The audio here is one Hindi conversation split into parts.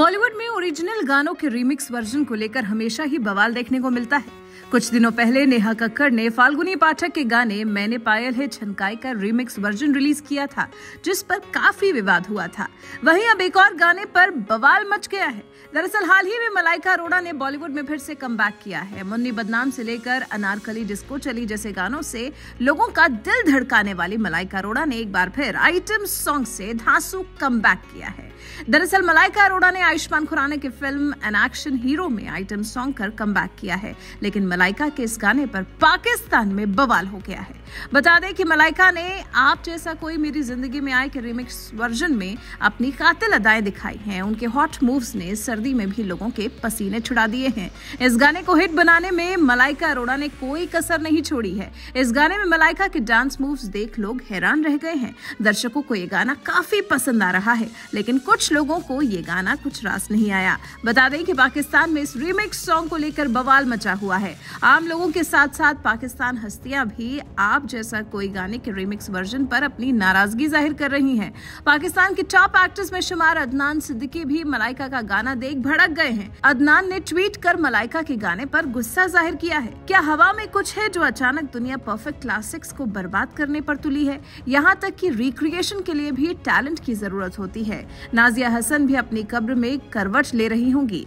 बॉलीवुड में ओरिजिनल गानों के रीमिक्स वर्जन को लेकर हमेशा ही बवाल देखने को मिलता है। कुछ दिनों पहले नेहा कक्कड़ ने फाल्गुनी पाठक के गाने मैंने पायल है छनकाई का रीमिक्स वर्जन रिलीज किया था, जिस पर काफी विवाद हुआ था। वहीं अब एक और गाने पर बवाल मच गया है। दरअसल हाल ही में मलाइका अरोड़ा ने बॉलीवुड में फिर से कमबैक किया है। मुन्नी बदनाम से लेकर अनारकली डिस्को चली जैसे गानों से लोगों का दिल धड़काने वाली मलाइका अरोड़ा ने एक बार फिर आइटम सॉन्ग से धांसू कमबैक किया है। दरअसल मलाइका अरोड़ा ने आयुष्मान खुराना की फिल्म एन एक्शन हीरो में आइटम सॉन्ग कर कमबैक किया है, लेकिन मलाइका के इस गाने पर पाकिस्तान में बवाल हो गया है। बता दें कि मलाइका ने आप जैसा कोई मेरी जिंदगी में आए के रिमिक्स वर्जन में अपनी कातिल अदाएं दिखाई हैं। उनके हॉट मूव्स ने सर्दी में भी लोगों के पसीने छुड़ा दिए हैं। इस गाने को हिट बनाने में मलाइका अरोड़ा ने कोई कसर नहीं छोड़ी है। इस गाने में मलाइका के डांस मूव्स देख लोग हैरान रह गए हैं। दर्शकों को ये गाना काफी पसंद आ रहा है, लेकिन कुछ लोगों को ये गाना कुछ रास नहीं आया। बता दें कि पाकिस्तान में इस रीमिक्स सॉन्ग को लेकर बवाल मचा हुआ है। आम लोगों के साथ साथ पाकिस्तान हस्तियां भी आप जैसा कोई गाने के रीमिक्स वर्जन पर अपनी नाराजगी जाहिर कर रही हैं। पाकिस्तान के टॉप एक्टर्स में शुमार अदनान सिद्दीकी भी मलाइका का गाना देख भड़क गए हैं। अदनान ने ट्वीट कर मलाइका के गाने पर गुस्सा जाहिर किया है। क्या हवा में कुछ है जो अचानक दुनिया परफेक्ट क्लासिक्स को बर्बाद करने पर तुली है? यहाँ तक कि रिक्रिएशन के लिए भी टैलेंट की जरूरत होती है। नाजिया हसन भी अपनी कब्र में करवट ले रही होंगी।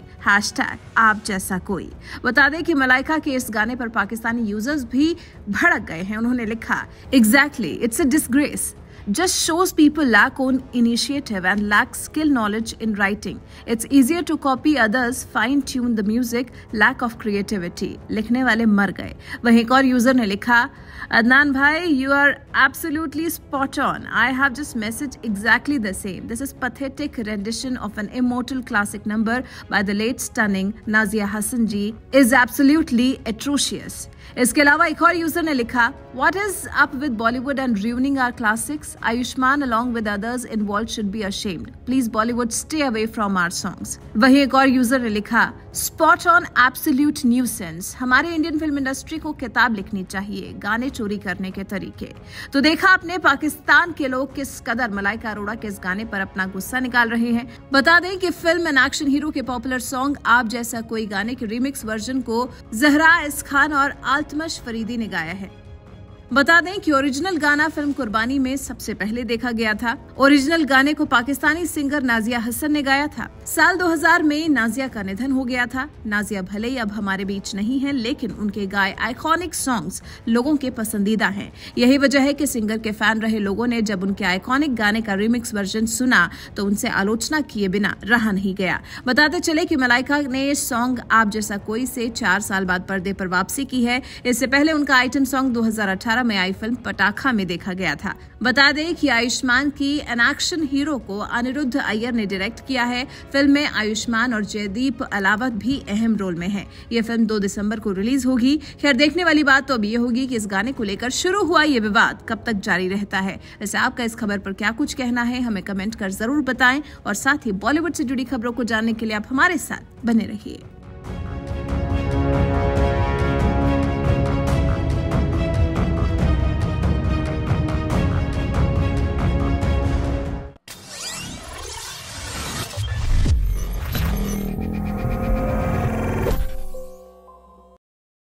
#आप जैसा कोई। बता दें कि मलाइका के इस गाने पर पाकिस्तानी यूजर्स भी भड़क गए हैं। उन्होंने लिखा, exactly, it's a disgrace. Just shows people lack on initiative and lack skill knowledge in writing. It's easier to copy others, fine-tune the music, lack of creativity. लिखने वाले मर गए। वहीं एक और यूजर ने लिखा, अदनान भाई, you are absolutely spot on. I have just messaged exactly the same. This is pathetic rendition of an immortal classic number by the late stunning Nazia Hassan ji is absolutely atrocious. इसके अलावा एक और यूजर ने लिखा, What is up with Bollywood and ruining our classics? Ayushmann along with others involved should be ashamed. Please Bollywood stay away from our songs. वहीं एक और यूजर ने लिखा, Spot on, absolute nuisance. हमारे इंडियन फिल्म इंडस्ट्री को किताब लिखनी चाहिए, गाने चोरी करने के तरीके। तो देखा आपने पाकिस्तान के लोग किस कदर मलाइका अरोड़ा के इस गाने पर अपना गुस्सा निकाल रहे हैं। बता दें कि फिल्म एन एक्शन हीरो के पॉपुलर सॉन्ग आप जैसा कोई गाने के रीमिक्स वर्जन को जहरा इस खान और अल्तमश फरीदी ने गाया है। बता दें कि ओरिजिनल गाना फिल्म कुर्बानी में सबसे पहले देखा गया था। ओरिजिनल गाने को पाकिस्तानी सिंगर नाजिया हसन ने गाया था। साल 2000 में नाजिया का निधन हो गया था। नाजिया भले ही अब हमारे बीच नहीं है, लेकिन उनके गाए आइकॉनिक सॉन्ग्स लोगों के पसंदीदा हैं। यही वजह है कि सिंगर के फैन रहे लोगों ने जब उनके आइकॉनिक गाने का रिमिक्स वर्जन सुना तो उनसे आलोचना किए बिना रहा नहीं गया। बताते चले कि मलाइका ने सॉन्ग आप जैसा कोई से 4 साल बाद पर्दे पर वापसी की है। इससे पहले उनका आइटम सॉन्ग 2018 में आई फिल्म पटाखा में देखा गया था। बता दें कि आयुष्मान की एन एक्शन हीरो को अनिरुद्ध अय्यर ने डायरेक्ट किया है। फिल्म में आयुष्मान और जयदीप अलावत भी अहम रोल में हैं। यह फिल्म 2 दिसंबर को रिलीज होगी। खैर, देखने वाली बात तो अब ये होगी कि इस गाने को लेकर शुरू हुआ ये विवाद कब तक जारी रहता है। वैसे आपका इस खबर पर क्या कुछ कहना है, हमें कमेंट कर जरूर बताएं और साथ ही बॉलीवुड से जुड़ी खबरों को जानने के लिए आप हमारे साथ बने रहिए।